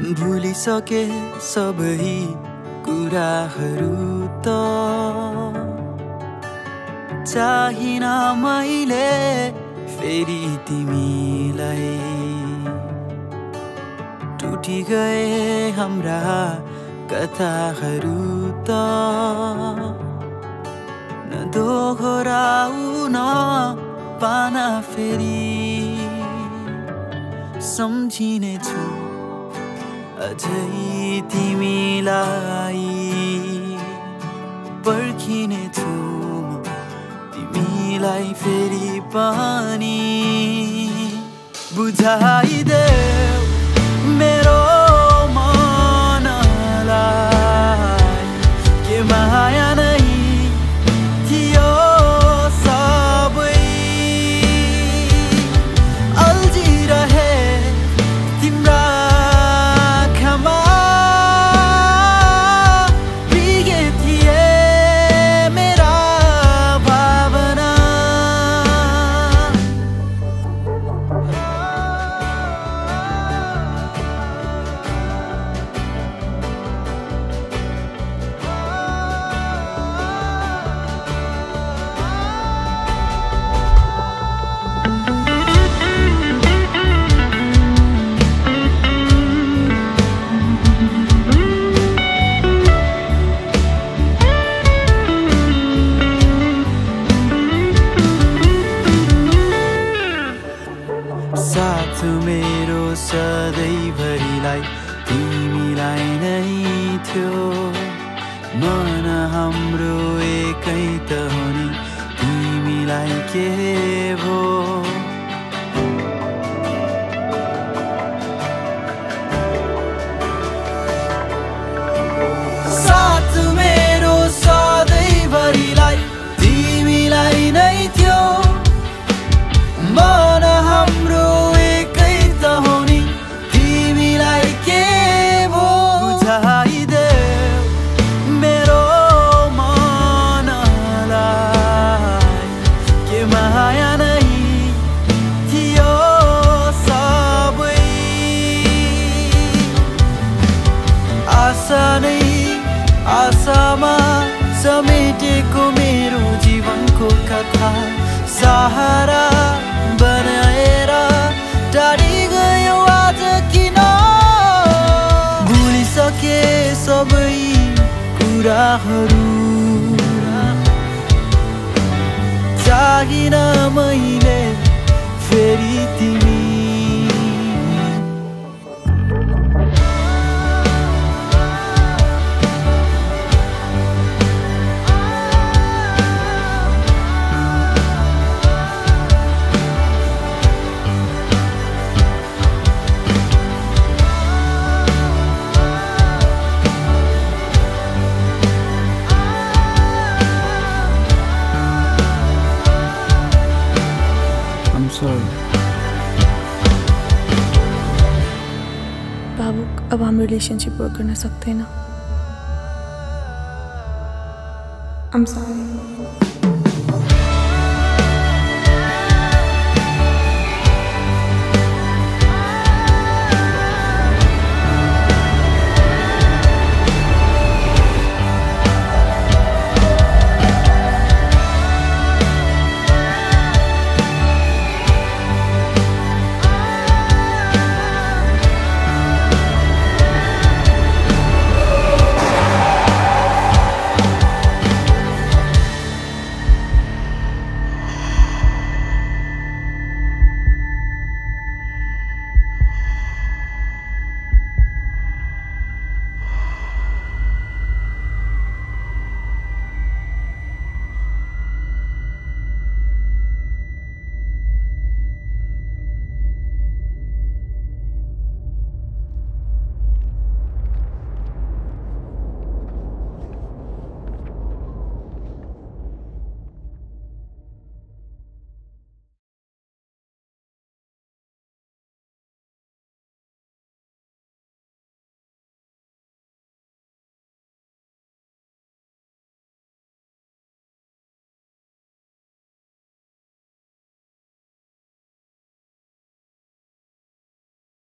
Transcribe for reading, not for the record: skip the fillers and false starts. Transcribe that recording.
भुलिसके सबै कुराहरू त चाहिन मैले फेरि तिमीलाई टुटी गए हाम्रा कथाहरू त दोहोऱ्याउन पान फेरि सम्झिने छु अझै तिमीलाई पर्खिने छु तिमीलाई फेरि पनि बुझाइदेऊ मेरो मनलाई के माया नै थियो सबै अल्झिरहे तिम्रा सधैँभरिलाई तिमीलाई नै थियो मन हाम्रो एकै त हो नि तिमीलाई के भो साथ मेरो सधैँभरिलाई तिमीलाई नै थियो मन हाम्रो आशामा समेटेको मेरो जीवनको कथा सहारा बनाएर टाढी गयो आज किन भुलिसके सबै कुराहरू चाहिन मैले फेरि तिमी भावुक अब हम रिलेशनशिप वर्क करना सकते हैं ना? I'm sorry.